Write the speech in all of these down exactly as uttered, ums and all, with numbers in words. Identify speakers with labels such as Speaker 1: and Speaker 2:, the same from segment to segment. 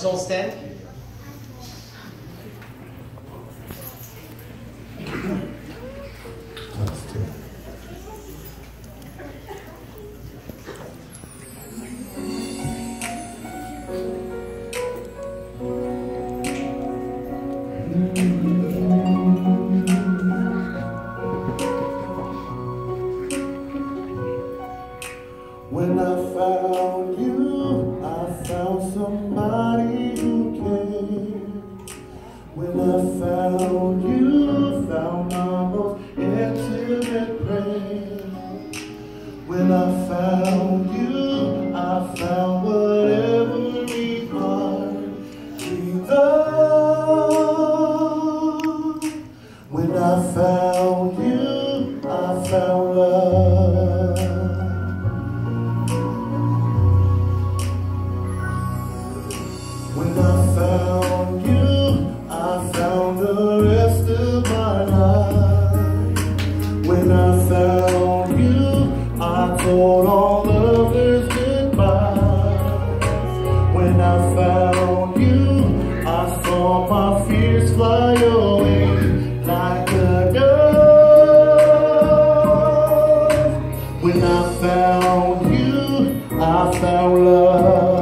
Speaker 1: Let's all stand.
Speaker 2: When I found you, I found somebody who cared. When I found you, found my most intimate prayer. When I found you, I found what every heart desires. When I found you, I found love. When I found you, I found the rest of my life. When I found you, I told all others goodbye. When I found you, I saw my fears fly away like a dove. When I found you, I found love.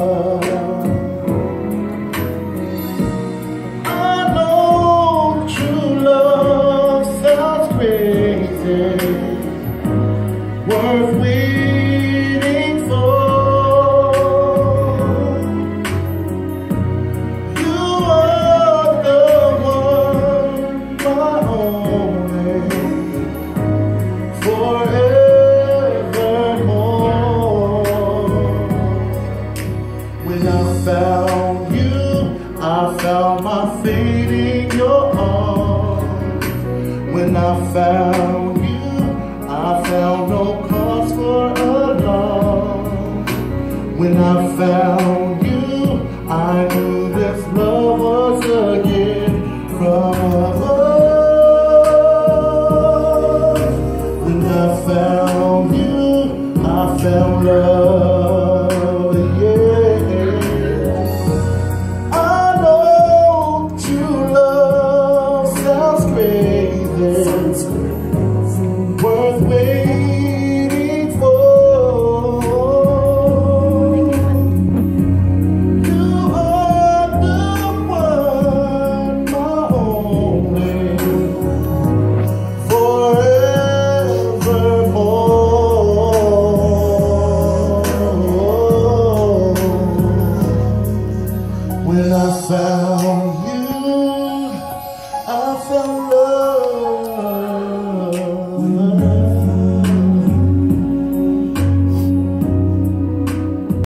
Speaker 2: Worth waiting for. You are the one, my only, forevermore. When I found you, I found my fate in your arms. When I found you, I found no cause for alarm. When I found you, I knew this love was a gift from above. When I found you, I found love, yeah. I know true love sounds crazy, sounds crazy. Worth waiting for. You are the one, my only, forevermore. When I found you,